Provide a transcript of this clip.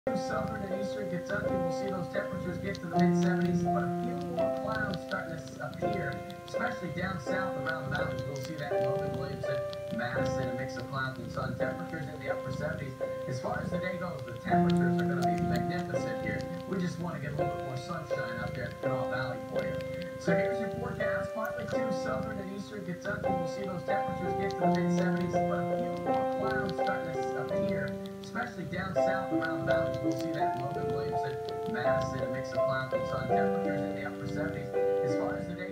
Southern and eastern Kentucky, we'll see those temperatures get to the mid-70s, but a few more clouds starting to appear, especially down south around the mountains. We'll see that in Logan, Williamson, Madison, a mix of clouds and sun. Temperatures in the upper 70s. As far as the day goes, the temperatures are going to be magnificent here. We just want to get a little bit more sunshine out there in Kanawha Valley for you. So here's your forecast. Partly to southern and eastern Kentucky, we'll see those temperatures get to the mid-70s, but a few more clouds starting to appear, especially down south around the mountains. We'll see that in Logan, Williamson, Madison, a mix of clouds and sun. Temperatures in the upper 70s. As far as the day